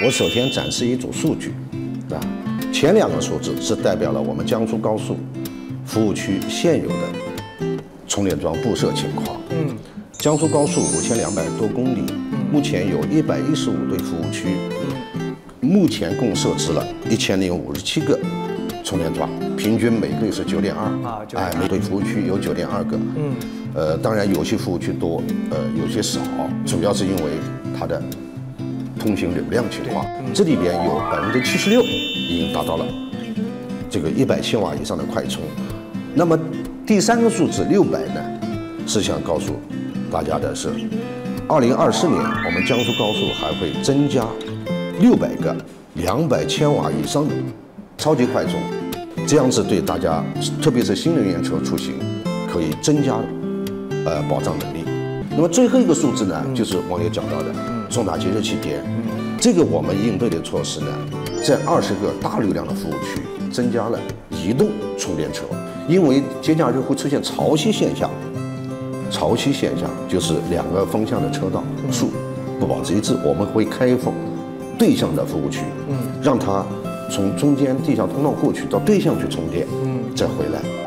我首先展示一组数据，啊，前2个数字是代表了我们江苏高速服务区现有的充电桩布设情况。江苏高速5200多公里，目前有115对服务区，目前共设置了1057个充电桩，平均每个是9.2啊，每对服务区有9.2个。当然有些服务区多，有些少，主要是因为它的通行流量情况。这里边有76%已经达到了这个100千瓦以上的快充。那么第3个数字600呢，是想告诉大家的是，2024年我们江苏高速还会增加600个200千瓦以上的超级快充，这样子对大家，特别是新能源车出行，可以增加保障能力。那么最后一个数字呢，就是网友讲到的重大节日期间，这个我们应对的措施呢，在20个大流量的服务区增加了移动充电车，因为节假日会出现潮汐现象。潮汐现象就是2个方向的车道数不保持一致，我们会开放对向的服务区，让它从中间地下通道过去到对向去充电，再回来。